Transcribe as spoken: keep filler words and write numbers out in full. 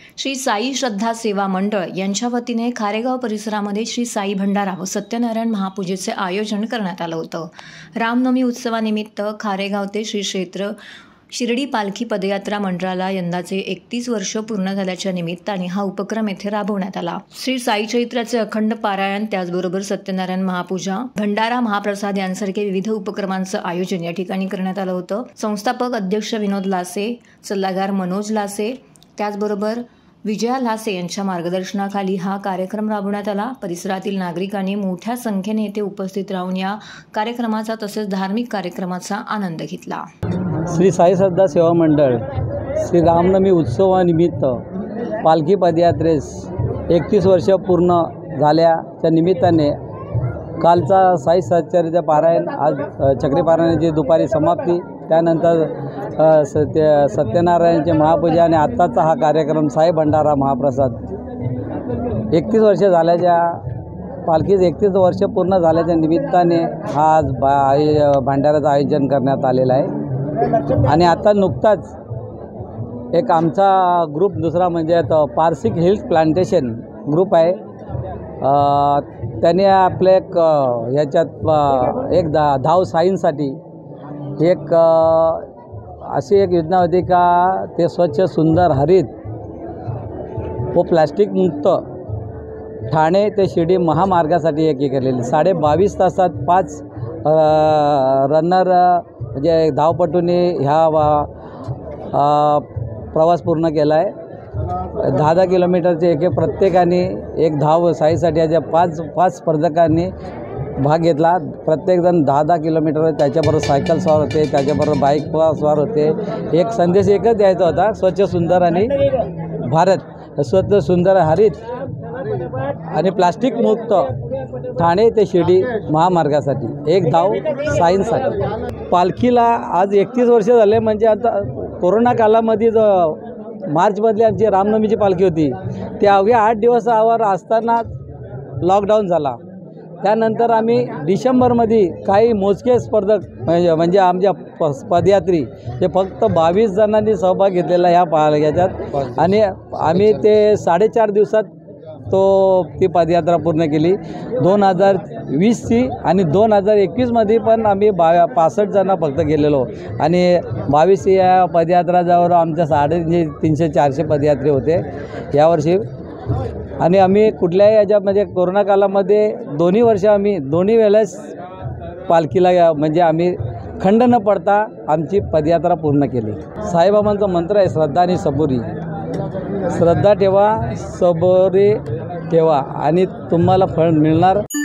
श्री साई श्रद्धा सेवा मंडळ यांच्या वतीने खारेगाव परिसरामध्ये श्री साई भंडारा व सत्यनारायण महापूजेचे आयोजन करण्यात आलं होतं। रामनवमी उत्सवानिमित्त खारेगाव ते श्री क्षेत्र शिर्डी पालखी पदयात्रा मंडळाला यंदाचे एकतीस वर्ष पूर्ण झाल्याच्या निमित्ताने हा उपक्रम येथे राबवण्यात आला। श्री साई चैत्राचे अखंड पारायण, त्याचबरोबर सत्यनारायण महापूजा, भंडारा महाप्रसाद यांसारखे विविध उपक्रमांचं आयोजन या ठिकाणी करण्यात आलं होतं। संस्थापक अध्यक्ष विनोद लासे, सल्लागार मनोज लासे, त्याचबरोबर विजया लासे यांच्या मार्गदर्शनाखाली हा कार्यक्रम राबवण्यात आला। परिसरातील नागरिकांनी मोठ्या संख्येने येथे उपस्थित राहून या कार्यक्रमाचा तसेच धार्मिक कार्यक्रमाचा आनंद घेतला। श्री साई श्रद्धा सेवा मंडळ श्री रामनवमी उत्सवानिमित्त पालखी पदयात्रेस एकतीस वर्ष पूर्ण झाल्याच्या निमित्ताने कालचा साई सच्चरित्र पारायण, आज चक्रीपारायणाची दुपारी समाप्ती, त्यानंतर सत्य सत्यनारायणचे महापूजा आणि आत्ताचा हा कार्यक्रम साई भंडारा महाप्रसाद। एकतीस वर्ष झाल्याच्या पालखीच एकतीस वर्ष पूर्ण झाल्याच्या निमित्ताने हा आज बा भंडाराचं आयोजन करण्यात आलेलं आहे। आणि आता नुकताच एक आमचा ग्रुप दुसरा म्हणजे पारसिक हिल्स प्लांटेशन ग्रुप आहे, त्याने आपले एक याच्यात एक धा धाव साईंसाठी एक अशी एक योजना होती का ते स्वच्छ सुंदर हरित व प्लास्टिक मुक्त ठाणे ते शिर्डी महामार्गासाठी एक हे केलेली साडे बावीस तासात पाच रनर म्हणजे धावपटूंनी ह्या प्रवास पूर्ण केला आहे। दहा दहा किलोमीटरचे एक एक प्रत्येकाने एक धाव साईसाठी याच्या पाच पाच स्पर्धकांनी भाग घेतला। प्रत्येकजण दहा दहा किलोमीटर, त्याच्याबरोबर सायकल स्वार होते, त्याच्याबरोबर बाईक स्वार होते। एक संदेश एकच द्यायचा होता, स्वच्छ सुंदर आणि भारत, स्वच्छ सुंदर हरित आणि प्लास्टिक मुक्त ठाणे ते शिर्डी महामार्गासाठी एक धाव साईंसाठी। पालखीला आज एकतीस वर्ष झाले, म्हणजे आता कोरोना कालामध्ये जो मार्चमधली आमची रामनवमीची पालखी होती ती अवघ्या आठ दिवसावर असताना लॉकडाऊन झाला। त्यानंतर आम्ही डिसेंबरमध्ये काही मोजके स्पर्धक म्हणजे म्हणजे आमच्या प पदयात्री ते फक्त बावीस जणांनी सहभाग घेतलेला ह्या पालख्याच्यात, आणि आम्ही ते साडेचार दिवसात तो ती पदयात्रा पूर्ण केली। दोन हजार वीसची आणि दोन हजार एकवीसमध्ये पण आम्ही बा पासष्ट जण फक्त गेलेलो, आणि बावीस या पदयात्राजावर आमच्या साडे तीनशे चारशे पदयात्री होते यावर्षी। आणि आम्ही कुठल्याही याच्यामध्ये कोरोना कालामध्ये दोन्ही वर्ष आम्ही दोन्ही वेळेस पालखीला म्हणजे आम्ही खंड न पडता आमची पदयात्रा पूर्ण केली। साईबाबांचा मंत्र आहे श्रद्धा आणि सबुरी। श्रद्धा ठेवा, सबुरी ठेवा आणि तुम्हाला फळ मिळणार।